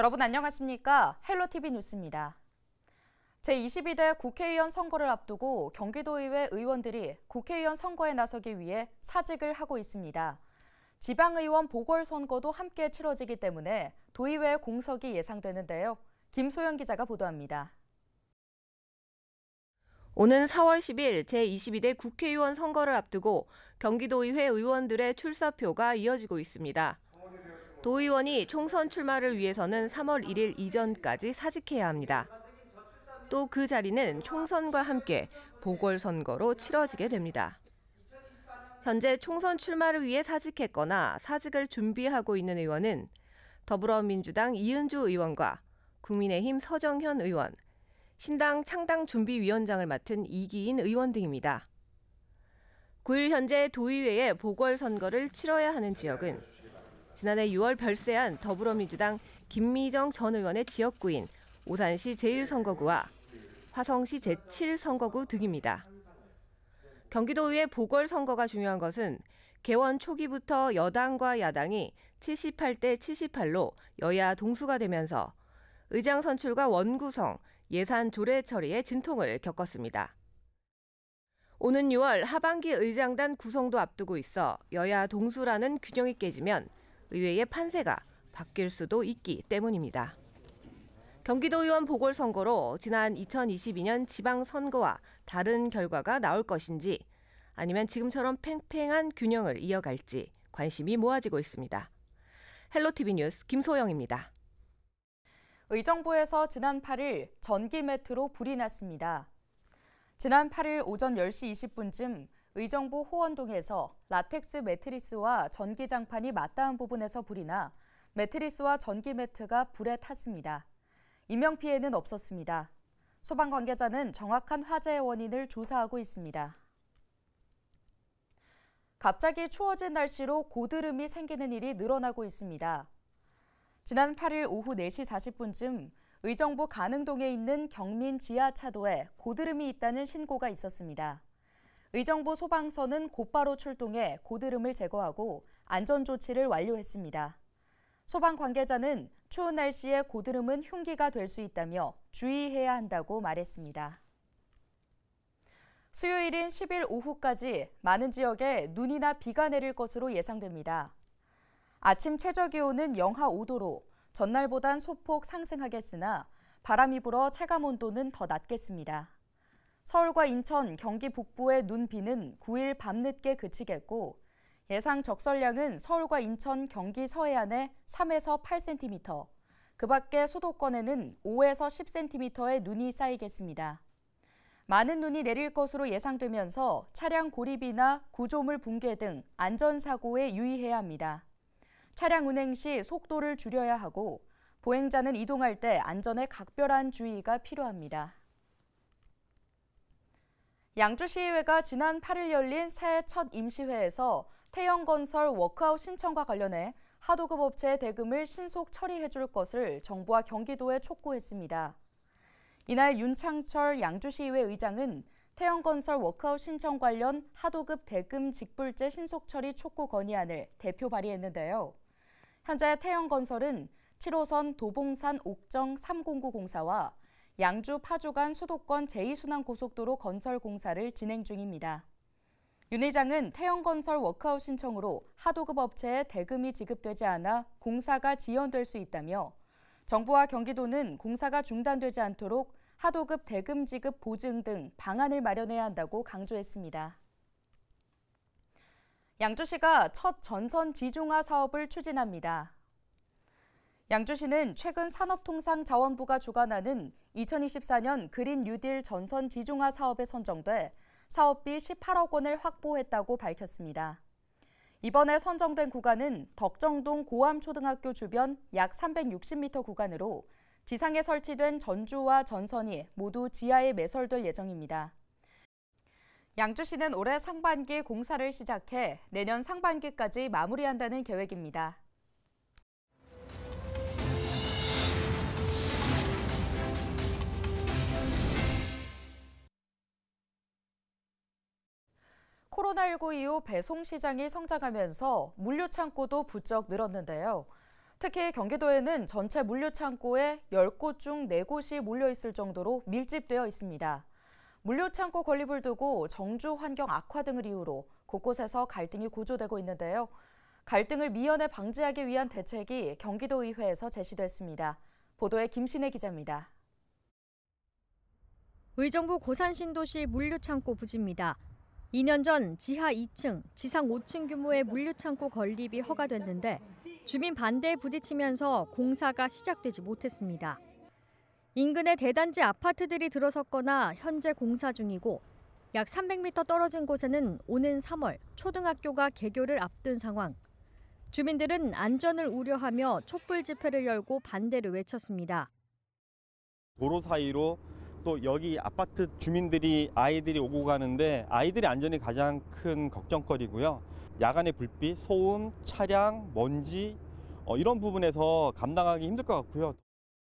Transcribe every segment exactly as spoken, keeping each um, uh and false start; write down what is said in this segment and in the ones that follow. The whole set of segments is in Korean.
여러분 안녕하십니까? 헬로티비 뉴스입니다. 제이십이 대 국회의원 선거를 앞두고 경기도의회 의원들이 국회의원 선거에 나서기 위해 사직을 하고 있습니다. 지방의원 보궐선거도 함께 치러지기 때문에 도의회 공석이 예상되는데요. 김소영 기자가 보도합니다. 오는 사월 십일 제이십이 대 국회의원 선거를 앞두고 경기도의회 의원들의 출사표가 이어지고 있습니다. 도의원이 총선 출마를 위해서는 삼월 일일 이전까지 사직해야 합니다. 또 그 자리는 총선과 함께 보궐선거로 치러지게 됩니다. 현재 총선 출마를 위해 사직했거나 사직을 준비하고 있는 의원은 더불어민주당 이은주 의원과 국민의힘 서정현 의원, 신당 창당준비위원장을 맡은 이기인 의원 등입니다. 구일 현재 도의회에 보궐선거를 치러야 하는 지역은 지난해 유월 별세한 더불어민주당 김미정 전 의원의 지역구인 오산시 제일 선거구와 화성시 제칠 선거구 등입니다. 경기도의회 보궐선거가 중요한 것은 개원 초기부터 여당과 야당이 칠십팔 대 칠십팔로 여야 동수가 되면서 의장 선출과 원구성, 예산 조례 처리에 진통을 겪었습니다. 오는 유월 하반기 의장단 구성도 앞두고 있어 여야 동수라는 균형이 깨지면 의회의 판세가 바뀔 수도 있기 때문입니다. 경기도의원 보궐선거로 지난 이천이십이 년 지방선거와 다른 결과가 나올 것인지 아니면 지금처럼 팽팽한 균형을 이어갈지 관심이 모아지고 있습니다. 헬로티비 뉴스 김소영입니다. 의정부에서 지난 팔일 전기 매트로 불이 났습니다. 지난 팔일 오전 열 시 이십 분쯤 의정부 호원동에서 라텍스 매트리스와 전기장판이 맞닿은 부분에서 불이 나 매트리스와 전기 매트가 불에 탔습니다. 인명피해는 없었습니다. 소방 관계자는 정확한 화재의 원인을 조사하고 있습니다. 갑자기 추워진 날씨로 고드름이 생기는 일이 늘어나고 있습니다. 지난 팔일 오후 네 시 사십 분쯤 의정부 가능동에 있는 경민 지하차도에 고드름이 있다는 신고가 있었습니다. 의정부 소방서는 곧바로 출동해 고드름을 제거하고 안전조치를 완료했습니다. 소방 관계자는 추운 날씨에 고드름은 흉기가 될 수 있다며 주의해야 한다고 말했습니다. 수요일인 십일 오후까지 많은 지역에 눈이나 비가 내릴 것으로 예상됩니다. 아침 최저기온은 영하 오 도로 전날보단 소폭 상승하겠으나 바람이 불어 체감온도는 더 낮겠습니다. 서울과 인천, 경기 북부의 눈, 비는 구일 밤늦게 그치겠고 예상 적설량은 서울과 인천, 경기 서해안에 삼에서 팔 센티미터, 그 밖에 수도권에는 오에서 십 센티미터의 눈이 쌓이겠습니다. 많은 눈이 내릴 것으로 예상되면서 차량 고립이나 구조물 붕괴 등 안전사고에 유의해야 합니다. 차량 운행 시 속도를 줄여야 하고 보행자는 이동할 때 안전에 각별한 주의가 필요합니다. 양주시의회가 지난 팔일 열린 새해 첫 임시회에서 태영건설 워크아웃 신청과 관련해 하도급 업체의 대금을 신속 처리해 줄 것을 정부와 경기도에 촉구했습니다. 이날 윤창철 양주시의회 의장은 태영건설 워크아웃 신청 관련 하도급 대금 직불제 신속 처리 촉구 건의안을 대표 발의했는데요. 현재 태영건설은 칠 호선 도봉산 옥정 삼공구 공사와 양주 파주 간 수도권 제이 순환 고속도로 건설 공사를 진행 중입니다. 윤 의장은 태영건설 워크아웃 신청으로 하도급 업체에 대금이 지급되지 않아 공사가 지연될 수 있다며 정부와 경기도는 공사가 중단되지 않도록 하도급 대금 지급 보증 등 방안을 마련해야 한다고 강조했습니다. 양주시가 첫 전선 지중화 사업을 추진합니다. 양주시는 최근 산업통상자원부가 주관하는 이천이십사 년 그린 뉴딜 전선 지중화 사업에 선정돼 사업비 십팔억 원을 확보했다고 밝혔습니다. 이번에 선정된 구간은 덕정동 고암초등학교 주변 약 삼백육십 미터 구간으로 지상에 설치된 전주와 전선이 모두 지하에 매설될 예정입니다. 양주시는 올해 상반기 공사를 시작해 내년 상반기까지 마무리한다는 계획입니다. 코로나십구 이후 배송 시장이 성장하면서 물류 창고도 부쩍 늘었는데요. 특히 경기도에는 전체 물류창고에 열 곳 중 네 곳이 몰려있을 정도로 밀집되어 있습니다. 물류창고 건립을 두고 정주 환경 악화 등을 이유로 곳곳에서 갈등이 고조되고 있는데요. 갈등을 미연에 방지하기 위한 대책이 경기도의회에서 제시됐습니다. 보도에 김신혜 기자입니다. 의정부 고산신도시 물류창고 부지입니다. 이 년 전 지하 이 층, 지상 오 층 규모의 물류창고 건립이 허가됐는데 주민 반대에 부딪히면서 공사가 시작되지 못했습니다. 인근에 대단지 아파트들이 들어섰거나 현재 공사 중이고 약 삼백 미터 떨어진 곳에는 오는 삼월 초등학교가 개교를 앞둔 상황. 주민들은 안전을 우려하며 촛불 집회를 열고 반대를 외쳤습니다. 도로 사이로 또 여기 아파트 주민들이 아이들이 오고 가는데 아이들의 안전이 가장 큰 걱정거리고요. 야간의 불빛, 소음, 차량, 먼지 어, 이런 부분에서 감당하기 힘들 것 같고요.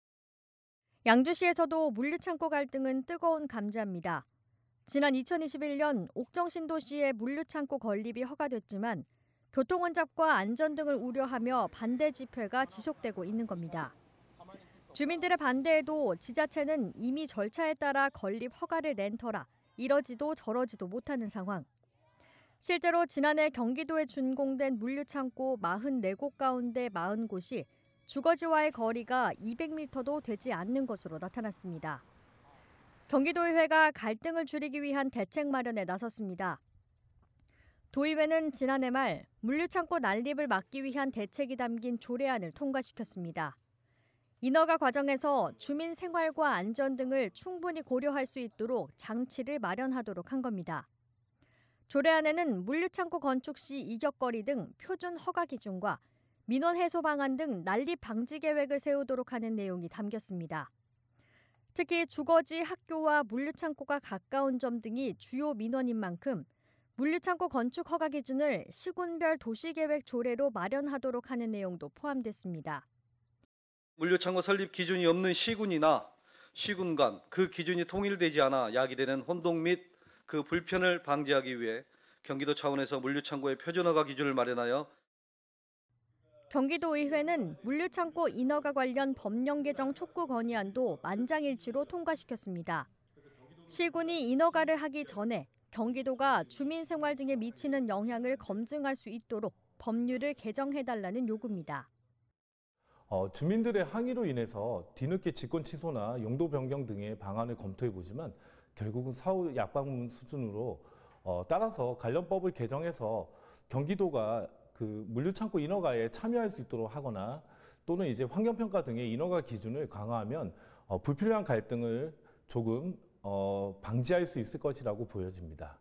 양주시에서도 물류창고 갈등은 뜨거운 감자입니다. 지난 이천이십일 년 옥정신도시의 물류창고 건립이 허가됐지만 교통혼잡과 안전 등을 우려하며 반대 집회가 지속되고 있는 겁니다. 주민들의 반대에도 지자체는 이미 절차에 따라 건립 허가를 낸 터라 이러지도 저러지도 못하는 상황. 실제로 지난해 경기도에 준공된 물류창고 사십사 곳 가운데 사십 곳이 주거지와의 거리가 이백 미터도 되지 않는 것으로 나타났습니다. 경기도의회가 갈등을 줄이기 위한 대책 마련에 나섰습니다. 도의회는 지난해 말 물류창고 난립을 막기 위한 대책이 담긴 조례안을 통과시켰습니다. 인허가 과정에서 주민 생활과 안전 등을 충분히 고려할 수 있도록 장치를 마련하도록 한 겁니다. 조례안에는 물류창고 건축 시 이격거리 등 표준 허가 기준과 민원 해소 방안 등 난립 방지 계획을 세우도록 하는 내용이 담겼습니다. 특히 주거지, 학교와 물류창고가 가까운 점 등이 주요 민원인 만큼 물류창고 건축 허가 기준을 시군별 도시계획 조례로 마련하도록 하는 내용도 포함됐습니다. 물류창고 설립 기준이 없는 시군이나 시군 간 그 기준이 통일되지 않아 야기되는 혼동 및 그 불편을 방지하기 위해 경기도 차원에서 물류창고의 표준허가 기준을 마련하여 경기도의회는 물류창고 인허가 관련 법령 개정 촉구 건의안도 만장일치로 통과시켰습니다. 시군이 인허가를 하기 전에 경기도가 주민 생활 등에 미치는 영향을 검증할 수 있도록 법률을 개정해달라는 요구입니다. 어, 주민들의 항의로 인해서 뒤늦게 직권 취소나 용도 변경 등의 방안을 검토해보지만 결국은 사후 약방문 수준으로 어, 따라서 관련법을 개정해서 경기도가 그 물류창고 인허가에 참여할 수 있도록 하거나 또는 이제 환경평가 등의 인허가 기준을 강화하면 어, 불필요한 갈등을 조금 어, 방지할 수 있을 것이라고 보여집니다.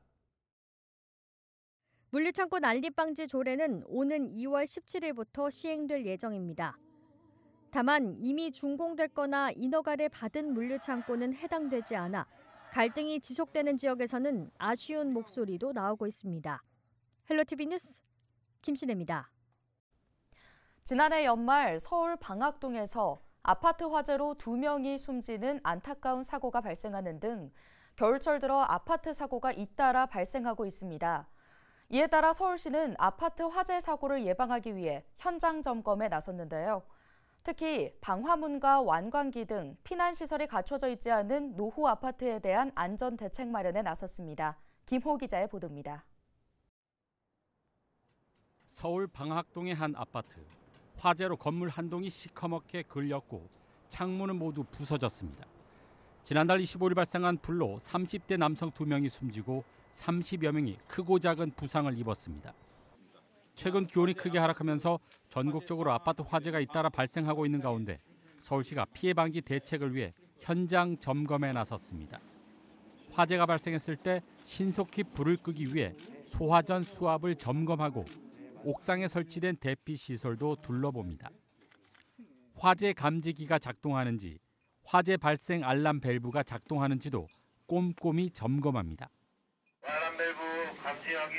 물류창고 난립 방지 조례는 오는 이월 십칠일부터 시행될 예정입니다. 다만 이미 준공됐거나 인허가를 받은 물류창고는 해당되지 않아 갈등이 지속되는 지역에서는 아쉬운 목소리도 나오고 있습니다. 헬로티비 뉴스 김신혜입니다. 지난해 연말 서울 방학동에서 아파트 화재로 두 명이 숨지는 안타까운 사고가 발생하는 등 겨울철 들어 아파트 사고가 잇따라 발생하고 있습니다. 이에 따라 서울시는 아파트 화재 사고를 예방하기 위해 현장 점검에 나섰는데요. 특히 방화문과 완광기 등 피난시설이 갖춰져 있지 않은 노후 아파트에 대한 안전 대책 마련에 나섰습니다. 김호 기자의 보도입니다. 서울 방학동의 한 아파트. 화재로 건물 한 동이 시커멓게 걸렸고 창문은 모두 부서졌습니다. 지난달 이십오일 발생한 불로 삼십 대 남성 두 명이 숨지고 삼십여 명이 크고 작은 부상을 입었습니다. 최근 기온이 크게 하락하면서 전국적으로 아파트 화재가 잇따라 발생하고 있는 가운데 서울시가 피해 방지 대책을 위해 현장 점검에 나섰습니다. 화재가 발생했을 때 신속히 불을 끄기 위해 소화전 수압을 점검하고 옥상에 설치된 대피 시설도 둘러봅니다. 화재 감지기가 작동하는지, 화재 발생 알람 밸브가 작동하는지도 꼼꼼히 점검합니다. 알람 밸브 감지 확인.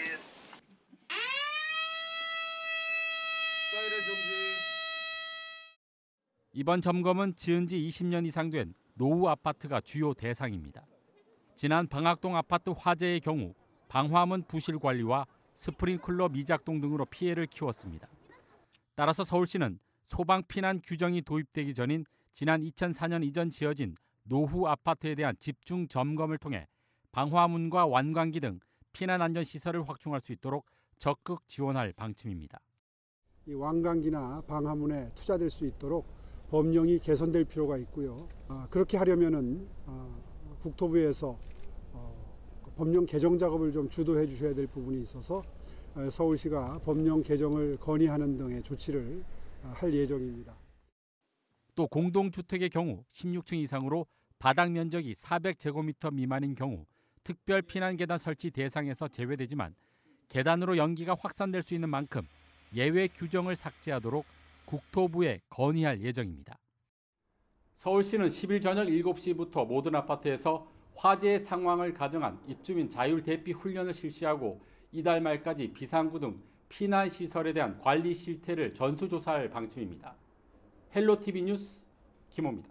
이번 점검은 지은 지 이십 년 이상 된 노후 아파트가 주요 대상입니다. 지난 방학동 아파트 화재의 경우 방화문 부실 관리와 스프링클러 미작동 등으로 피해를 키웠습니다. 따라서 서울시는 소방 피난 규정이 도입되기 전인 지난 이천사 년 이전 지어진 노후 아파트에 대한 집중 점검을 통해 방화문과 완광기 등 피난 안전 시설을 확충할 수 있도록 적극 지원할 방침입니다. 이 완광기나 방화문에 투자될 수 있도록 법령이 개선될 필요가 있고요. 아, 그렇게 하려면은 아, 국토부에서 어, 법령 개정 작업을 좀 주도해 주셔야 될 부분이 있어서 어, 서울시가 법령 개정을 건의하는 등의 조치를 아, 할 예정입니다. 또 공동주택의 경우 십육 층 이상으로 바닥 면적이 사백 제곱미터 미만인 경우 특별 피난 계단 설치 대상에서 제외되지만 계단으로 연기가 확산될 수 있는 만큼 예외 규정을 삭제하도록 국토부에 건의할 예정입니다. 서울시는 십 일 저녁 일곱 시부터 모든 아파트에서 화재 상황을 가정한 입주민 자율 대피 훈련을 실시하고 이달 말까지 비상구 등 피난 시설에 대한 관리 실태를 전수조사할 방침입니다. 헬로티비 뉴스 김호입니다.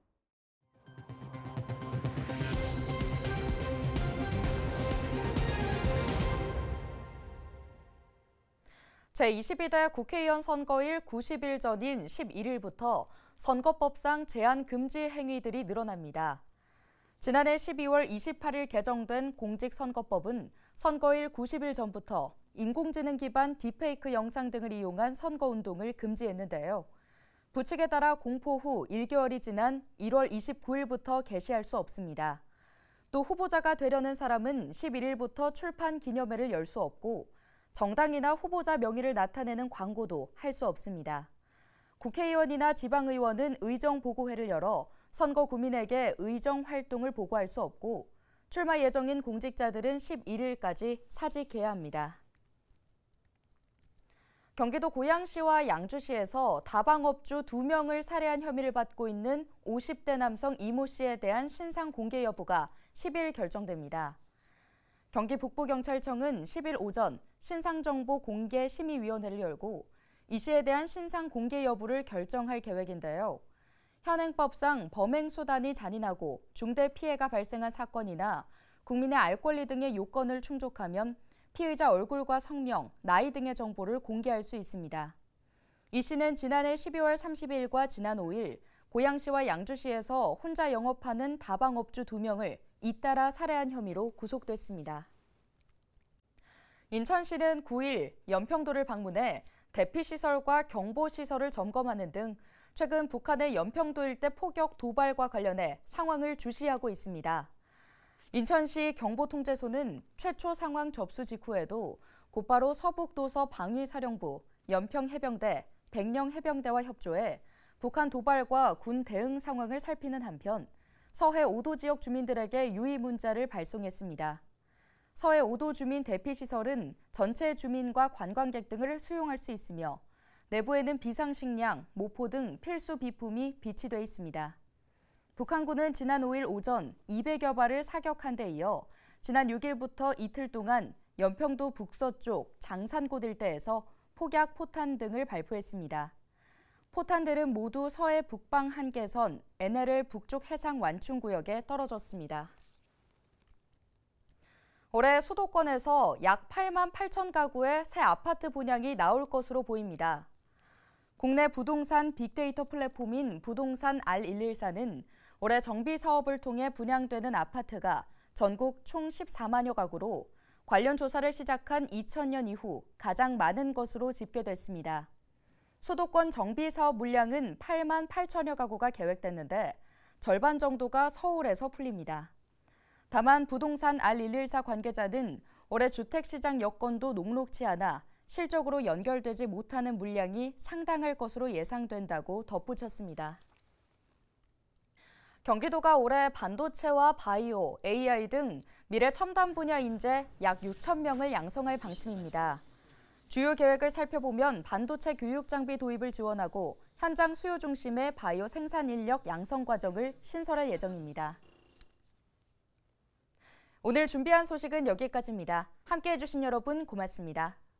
제이십이 대 국회의원 선거일 구십 일 전인 십일 일부터 선거법상 제한 금지 행위들이 늘어납니다. 지난해 십이월 이십팔 일 개정된 공직선거법은 선거일 구십 일 전부터 인공지능 기반 딥페이크 영상 등을 이용한 선거운동을 금지했는데요. 부칙에 따라 공포 후 일 개월이 지난 일월 이십구 일부터 개시할 수 없습니다. 또 후보자가 되려는 사람은 십일 일부터 출판 기념회를 열 수 없고 정당이나 후보자 명의를 나타내는 광고도 할 수 없습니다. 국회의원이나 지방의원은 의정보고회를 열어 선거 구민에게 의정 활동을 보고할 수 없고 출마 예정인 공직자들은 십일 일까지 사직해야 합니다. 경기도 고양시와 양주시에서 다방업주 두 명을 살해한 혐의를 받고 있는 오십 대 남성 이모 씨에 대한 신상 공개 여부가 십 일 결정됩니다. 경기 북부경찰청은 십 일 오전 신상정보 공개 심의위원회를 열고 이 씨에 대한 신상 공개 여부를 결정할 계획인데요. 현행법상 범행 수단이 잔인하고 중대 피해가 발생한 사건이나 국민의 알 권리 등의 요건을 충족하면 피의자 얼굴과 성명, 나이 등의 정보를 공개할 수 있습니다. 이 씨는 지난해 십이월 삼십일과 지난 오 일 고양시와 양주시에서 혼자 영업하는 다방업주 두 명을 잇따라 살해한 혐의로 구속됐습니다. 인천시는 구 일 연평도를 방문해 대피시설과 경보시설을 점검하는 등 최근 북한의 연평도 일대 포격 도발과 관련해 상황을 주시하고 있습니다. 인천시 경보통제소는 최초 상황 접수 직후에도 곧바로 서북도서 방위사령부, 연평해병대, 백령해병대와 협조해 북한 도발과 군 대응 상황을 살피는 한편 서해 오 도 지역 주민들에게 유의 문자를 발송했습니다. 서해 오 도 주민 대피시설은 전체 주민과 관광객 등을 수용할 수 있으며 내부에는 비상식량, 모포 등 필수 비품이 비치돼 있습니다. 북한군은 지난 오 일 오전 이백여 발을 사격한 데 이어 지난 육 일부터 이틀 동안 연평도 북서쪽 장산곶 일대에서 폭약 포탄 등을 발포했습니다. 포탄들은 모두 서해 북방 한계선 엔엘엘 북쪽 해상 완충구역에 떨어졌습니다. 올해 수도권에서 약 팔만 팔천 가구의 새 아파트 분양이 나올 것으로 보입니다. 국내 부동산 빅데이터 플랫폼인 부동산 알 백십사는 올해 정비 사업을 통해 분양되는 아파트가 전국 총 십사만여 가구로 관련 조사를 시작한 이천 년 이후 가장 많은 것으로 집계됐습니다. 수도권 정비 사업 물량은 팔만 팔천여 가구가 계획됐는데 절반 정도가 서울에서 풀립니다. 다만 부동산 알 백십사 관계자는 올해 주택시장 여건도 녹록치 않아 실적으로 연결되지 못하는 물량이 상당할 것으로 예상된다고 덧붙였습니다. 경기도가 올해 반도체와 바이오, 에이아이 등 미래 첨단 분야 인재 약 육천 명을 양성할 방침입니다. 주요 계획을 살펴보면 반도체 교육 장비 도입을 지원하고 현장 수요 중심의 바이오 생산 인력 양성 과정을 신설할 예정입니다. 오늘 준비한 소식은 여기까지입니다. 함께해 주신 여러분 고맙습니다.